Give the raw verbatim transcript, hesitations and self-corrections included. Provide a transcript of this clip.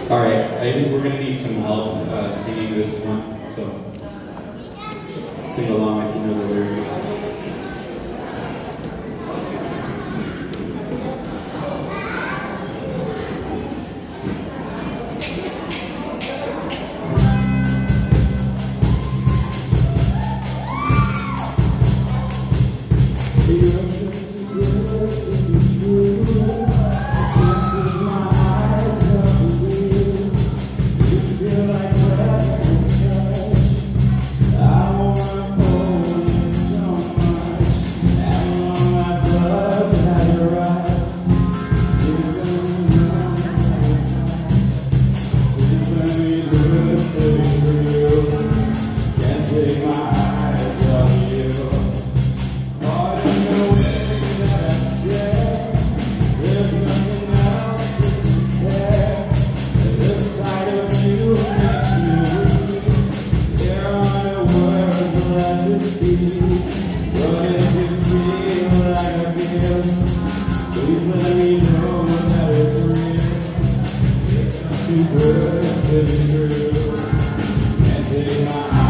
Alright, I think we're going to need some help uh, singing this one, so sing along if you know the lyrics. Please let me know that it's real. It's not too good to be true. Can't take my eyes